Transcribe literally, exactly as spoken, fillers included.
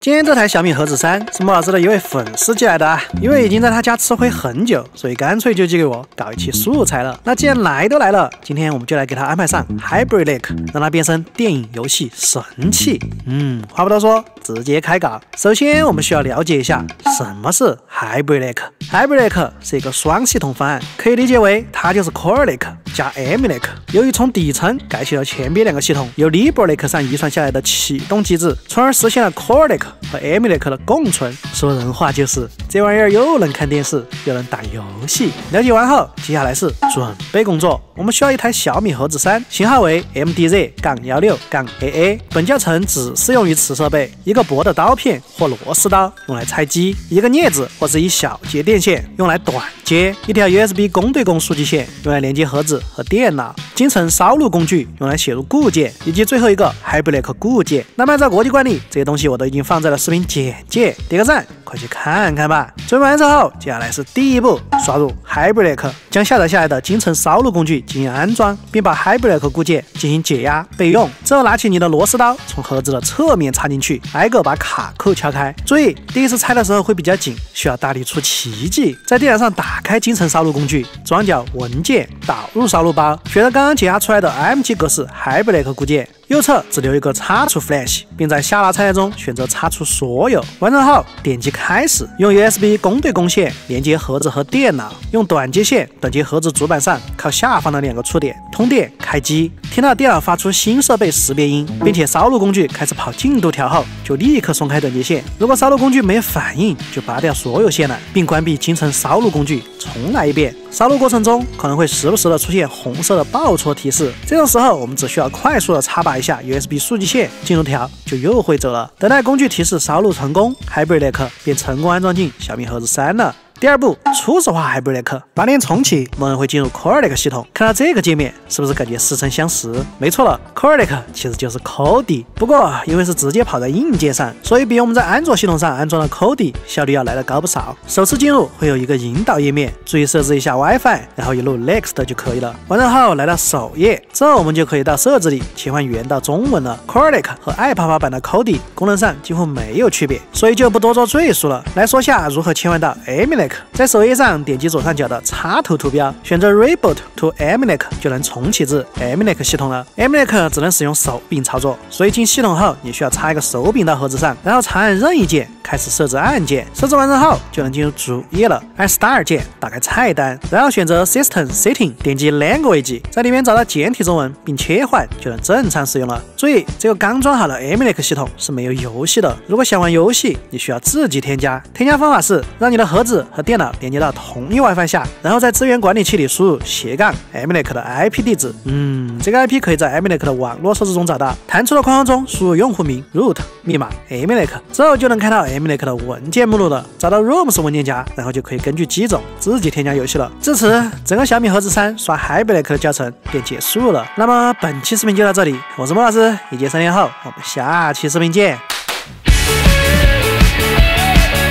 今天这台小米盒子三是莫老师的一位粉丝寄来的啊，因为已经在他家吃灰很久，所以干脆就寄给我搞一期素材了。那既然来都来了，今天我们就来给他安排上 Hybrid Lake， 让它变身电影游戏神器。嗯，话不多说，直接开搞。首先我们需要了解一下什么是 Hybrid Lake。Hybrid Lake 是一个双系统方案，可以理解为它就是 Core Lake 加 Ami Lake， 由于从底层盖起了前边两个系统，由 Libre Lake 上遗传下来的启动机制，从而实现了 Core Lake 和 Ami Lake 的共存。说人话就是这玩意儿又能看电视又能打游戏。了解完后，接下来是准备工作。我们需要一台小米盒子三，型号为 M D Z 一六 A A， 本教程只适用于此设备。一个薄的刀片或螺丝刀用来拆机，一个镊子或是一小节电线用来短接，一条 U S B 公对公数据线用来连接盒子和电脑，精程烧录工具用来写入固件，以及最后一个 Hybrid Lake 固件。那么按照国际惯例，这些东西我都已经放在了视频简介，点个赞，快去看看吧。准备完成后，接下来是第一步，刷入 Hybrid Lake， 将下载下来的精程烧录工具进行安装，并把 Hybrid Lake 固件进行解压备用。之后拿起你的螺丝刀，从盒子的侧面插进去，挨个把卡扣敲开。注意，第一次拆的时候会比较紧，需要大力出奇迹。在电脑上打开精程烧录工具，装脚文件，导入烧录包，选择刚刚解压出来的 I M G 格式 Hybrid Lake 固件。右侧只留一个插出 Flash， 并在下拉菜单中选择插出所有。完成后，点击开始，用 U S B 公对公线连接盒子和电脑，用短接线短接盒子主板上靠下方的两个触点，通电开机。听到电脑发出新设备识别音，并且烧录工具开始跑进度条后，就立刻松开短接线。如果烧录工具没有反应，就拔掉所有线缆，并关闭精程烧录工具，重来一遍。烧录过程中可能会时不时的出现红色的报错提示，这种时候我们只需要快速的插拔一下 U S B 数据线，进度条就又会走了。等待工具提示烧录成功， Hybrid Lake 便成功安装进小米盒子三了。第二步，初始化 Hybrid Lake。八点重启，默认会进入 Core Lake 系统。看到这个界面，是不是感觉似曾相识？没错了 ，Core Lake 其实就是 Kodi， 不过因为是直接跑在硬件上，所以比我们在安卓系统上安装的 Kodi 效率要来得高不少。首次进入会有一个引导页面，注意设置一下 WiFi， 然后一路 Next 就可以了。完成后来到首页，之后我们就可以到设置里切换语言到中文了。Core Lake 和爱爬爬版的 Kodi 功能上几乎没有区别，所以就不多做赘述了。来说下如何切换到 Ami Lake。在首页上点击左上角的插头图标，选择 Reboot to Ami Lake 就能重启至 Ami Lake 系统了。Ami Lake 只能使用手柄操作，所以进系统后你需要插一个手柄到盒子上，然后长按任意键开始设置按键。设置完成后就能进入主页了，按 Start 键打开菜单，然后选择 System Setting， 点击 Language， 在里面找到简体中文并切换，就能正常使用了。注意，这个刚装好的 Ami Lake 系统是没有游戏的，如果想玩游戏，你需要自己添加。添加方法是让你的盒子和电脑连接到同一 WiFi 下，然后在资源管理器里输入斜杠 Ami Lake 的 I P 地址。嗯，这个 I P 可以在 Ami Lake 的网络设置中找到。弹出的框框中输入用户名 root 密码 Ami Lake， 之后就能看到 Ami Lake 的文件目录了。找到 rooms 文件夹，然后就可以根据机种自己添加游戏了。至此，整个小米盒子三刷 Hybrid Lake 的教程便结束了。那么本期视频就到这里，我是莫老师，一键三连后，我们下期视频见。